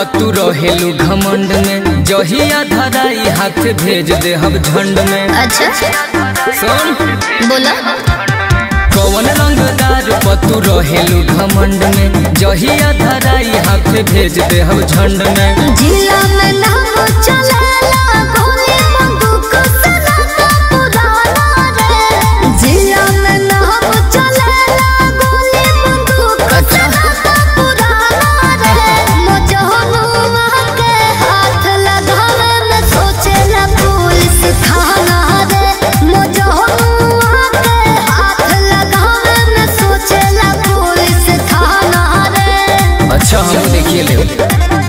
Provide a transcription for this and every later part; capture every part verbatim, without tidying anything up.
तू रहेलू घमंड में, जहिया धराई हाथ भेज दे हम झंड में। अच्छा सुन बोला कौन रंगदार पतू रहेलू घमंड में, जहिया धराई हाथ भेज दे हम झंड में। जिला में नाम चलेला गोली बंदूक सलाता पुराना रे, जिला में नाम चलेला गोली बंदूक सलाता पुराना रे। मजहनुआ के हाथ लगावे में सोचेला पुलिस थाना रे, मजहनुआ के हाथ लगावे में सोचेला पुलिस थाना रे। अच्छा हम देखिए ले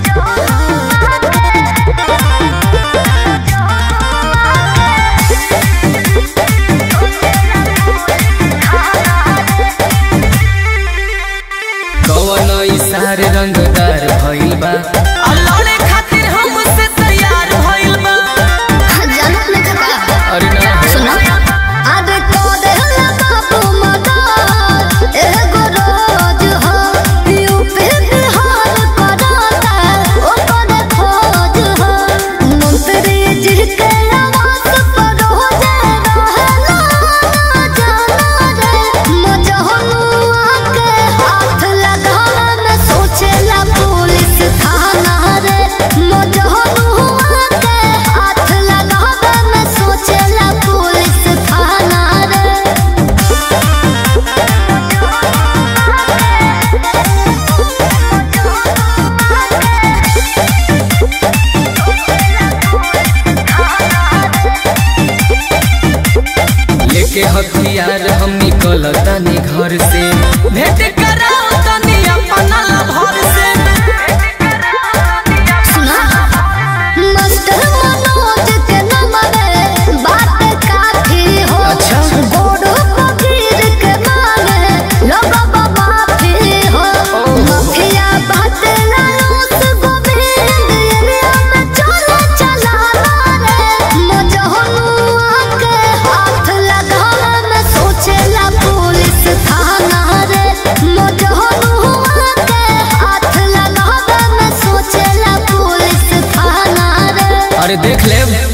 सारे रंगदार भइल बा, लड़े खातिर हमसे तैयार भइल बा। जानत नहीं खका अरे ना सुनो आदे को देहला बाबू मदार एगो रोज हो यूपी बिहार कराता ओ करे खोज हो। मंत्री जी के आवास पर हो जाए रहला जाना रे, मजहनुआ के हाथ लगावे में सोचेला पुलिस थाना रे, मजहनुआ के हाथ लगावे में सोचेला पुलिस थाना रे। लेके हथियार हम निकल तनी घर से, भेंट कराओ तनी अपना भर से। सुना मास्टर मनोज के नंबरे बात काफी हो। अच्छा। गोड़ फकीर के मांगे लोग माफी हो। माफिया बात लालूस गोविंद एरिया में चला चलाना रे, मजहनुआ के हाथ लगावे में सोचेला पुलिस थाना रे, मजहनुआ के हाथ लगावे में सोचेला पुलिस थाना रे। अरे देख ले